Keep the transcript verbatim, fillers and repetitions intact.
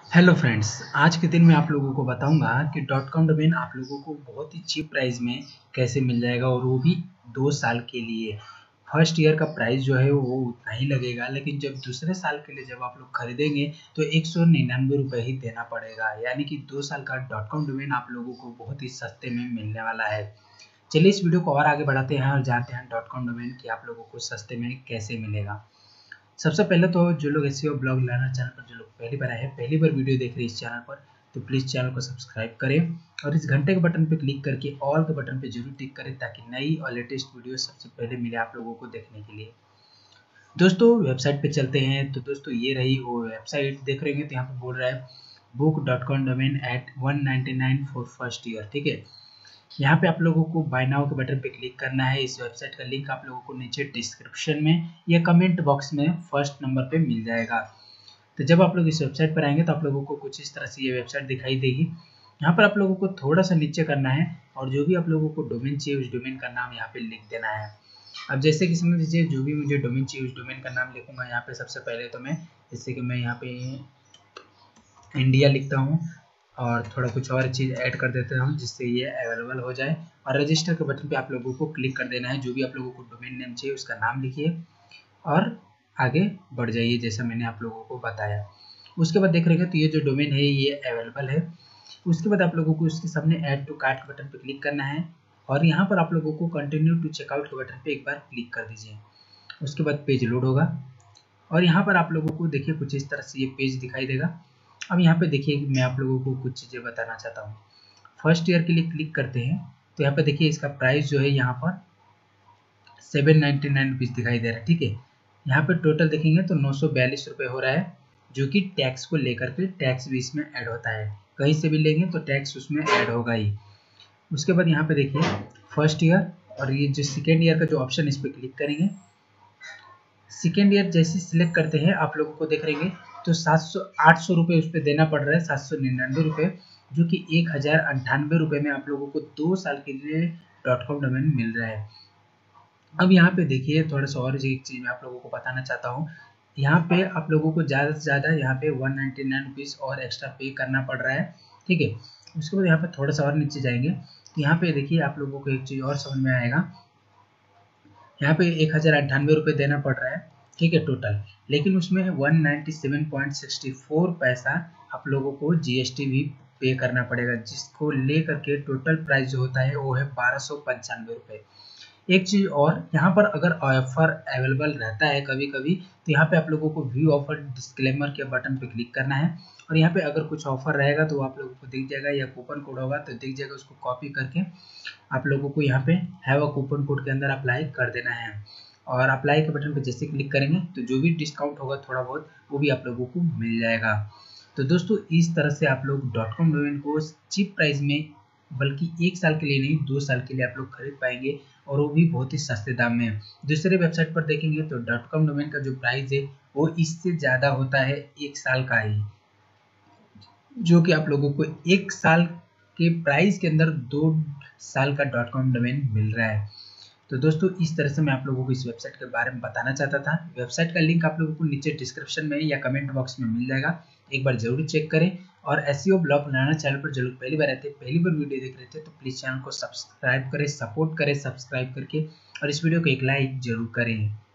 Hello friends, आज के दिन मैं आप लोगों को बताऊंगा कि डॉट कॉम डोमेन आप लोगों को बहुत ही चीप प्राइस में कैसे मिल जाएगा और वो भी दो साल के लिए। फर्स्ट ईयर का प्राइस जो है वो उतना ही लगेगा, लेकिन जब दूसरे साल के लिए जब आप लोग खरीदेंगे तो एक सौ निन्यानवे रुपये ही देना पड़ेगा। यानी कि दो साल का डॉट कॉम डोमेन आप लोगों को बहुत ही सस्ते में मिलने वाला है। चलिए इस वीडियो को और आगे बढ़ाते हैं और जानते हैं डॉट कॉम डोमेन कि आप लोगों को सस्ते में कैसे मिलेगा। सबसे पहले तो जो लोग एसईओ ब्लॉग लर्नर चैनल पर जो लोग पहली बार आए हैं, पहली बार वीडियो देख रहे हैं इस चैनल पर, तो प्लीज़ चैनल को सब्सक्राइब करें और इस घंटे के बटन पर क्लिक करके ऑल के बटन पर जरूर टिक करें ताकि नई और लेटेस्ट वीडियो सबसे पहले मिले आप लोगों को देखने के लिए। दोस्तों वेबसाइट पे चलते हैं। तो दोस्तों ये रही वो वेबसाइट, देख रहे हैं तो यहाँ पर बोल रहा है book dot com domain at one ninety nine for first year. ठीक है, यहाँ पे आप लोगों को बाय नाउ के बटन पे क्लिक करना है। इस वेबसाइट का लिंक आप लोगों को नीचे डिस्क्रिप्शन में या कमेंट बॉक्स में फर्स्ट नंबर पे मिल जाएगा। तो जब आप लोग इस वेबसाइट पर आएंगे तो आप लोगों को कुछ इस तरह से ये वेबसाइट दिखाई देगी। यहाँ पर आप लोगों को थोड़ा सा नीचे करना है और जो भी आप लोगों को डोमेन चाहिए उस डोमेन का नाम यहाँ पे लिख देना है। अब जैसे कि समझ लीजिए जो भी मुझे डोमेन चाहिए उस डोमेन का नाम लिखूंगा। यहाँ पे सबसे पहले तो मैं जैसे कि मैं यहाँ पे इंडिया लिखता हूँ और थोड़ा कुछ और चीज़ ऐड कर देता हूँ जिससे ये अवेलेबल हो जाए। और रजिस्टर के बटन पे आप लोगों को क्लिक कर देना है। जो भी आप लोगों को डोमेन नेम चाहिए उसका नाम लिखिए और आगे बढ़ जाइए जैसा मैंने आप लोगों को बताया। उसके बाद देख रहे हैं तो ये जो डोमेन है ये अवेलेबल है। उसके बाद आप लोगों को उसके सामने ऐड टू कार्ट के बटन पर क्लिक करना है और यहाँ पर आप लोगों को कंटिन्यू टू चेकआउट के बटन पर एक बार क्लिक कर दीजिए। उसके बाद पेज लोड होगा और यहाँ पर आप लोगों को देखिए कुछ इस तरह से ये पेज दिखाई देगा। अब यहाँ पे देखिए मैं आप लोगों को कुछ चीज़ें बताना चाहता हूँ। फर्स्ट ईयर के लिए क्लिक करते हैं तो यहाँ पे देखिए इसका प्राइस जो है यहाँ पर सेवन नाइन्टी नाइन रुपीज़ दिखाई दे रहा है। ठीक है, यहाँ पे टोटल देखेंगे तो नौ सौ बयालीस रुपये हो रहा है, जो कि टैक्स को लेकर के टैक्स भी इसमें ऐड होता है। कहीं से भी लेंगे तो टैक्स उसमें ऐड होगा ही। उसके बाद यहाँ पे देखिए फर्स्ट ईयर और ये जो सेकेंड ईयर का जो ऑप्शन इस पर क्लिक करेंगे। सेकेंड ईयर जैसे सिलेक्ट करते हैं आप लोगों को देख रहेंगे तो सात सौ आठ सौ रुपये उस पर देना पड़ रहा है, सात सौ निन्यानवे रुपये, जो कि एक हज़ार अंठानवे रुपये में आप लोगों को दो साल के लिए डॉट कॉम डोमेन मिल रहा है। अब यहाँ पे देखिए थोड़ा सा और एक चीज़ मैं आप लोगों को बताना चाहता हूँ। यहाँ पे आप लोगों को ज़्यादा से ज़्यादा यहाँ पे वन नाइन्टी नाइन रुपीज़ और एक्स्ट्रा पे करना पड़ रहा है। ठीक है, उसके बाद यहाँ पे थोड़ा सा और नीचे जाएंगे तो यहाँ पे देखिए आप लोगों को एक चीज़ और समझ में आएगा। यहाँ पे एक हज़ार अंठानवे रुपये देना पड़ रहा है, ठीक है टोटल, लेकिन उसमें one ninety seven point sixty four पैसा आप लोगों को जीएसटी भी पे करना पड़ेगा, जिसको लेकर के टोटल प्राइस जो होता है वो है बारह सौ पंचानवे रुपये। एक चीज़ और, यहाँ पर अगर ऑफर अवेलेबल रहता है कभी कभी तो यहाँ पे आप लोगों को व्यू ऑफर डिस्क्लेमर के बटन पे क्लिक करना है और यहाँ पे अगर कुछ ऑफर रहेगा तो आप लोगों को दिख जाएगा या कूपन कोड होगा तो दिख जाएगा। उसको कॉपी करके आप लोगों को यहाँ पे हैव अ कूपन कोड के अंदर अप्लाई कर देना है और अप्लाई के बटन पे जैसे क्लिक करेंगे तो जो भी डिस्काउंट होगा थोड़ा बहुत वो भी आप लोगों को मिल जाएगा। तो दोस्तों इस तरह से आप लोग डॉट कॉम डोमेन को चीप प्राइस में, बल्कि एक साल के लिए नहीं दो साल के लिए आप लोग खरीद पाएंगे और वो भी बहुत ही सस्ते दाम में। दूसरे वेबसाइट पर देखेंगे तो डॉट कॉम डोमेन का जो प्राइस है वो इससे ज़्यादा होता है एक साल का ही, जो कि आप लोगों को एक साल के प्राइस के अंदर दो साल का डॉट कॉम डोमेन मिल रहा है। तो दोस्तों इस तरह से मैं आप लोगों को इस वेबसाइट के बारे में बताना चाहता था। वेबसाइट का लिंक आप लोगों को नीचे डिस्क्रिप्शन में या कमेंट बॉक्स में मिल जाएगा, एक बार जरूर चेक करें। और एसईओ ब्लॉग लर्नर चैनल पर जो लोग पहली बार आते हैं, पहली बार वीडियो देख रहे थे तो प्लीज़ चैनल को सब्सक्राइब करें, सपोर्ट करें सब्सक्राइब करके, और इस वीडियो को एक लाइक जरूर करें।